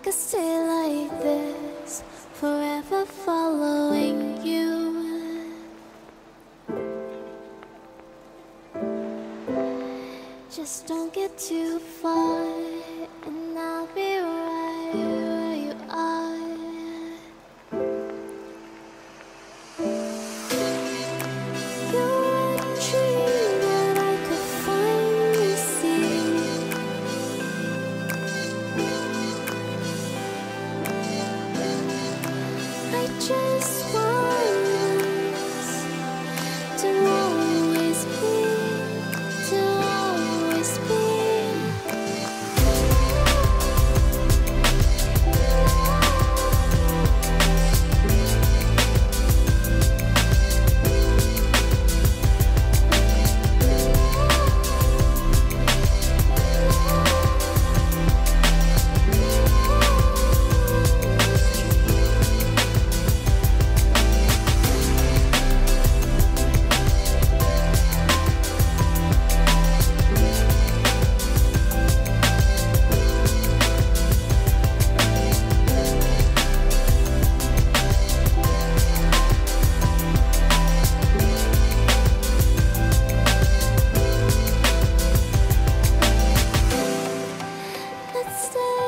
could stay like this, forever following you. Just don't get too far, and I'll be right where you are. You're a dream that I could finally see. I just want us to always be, to always be. Let's stay.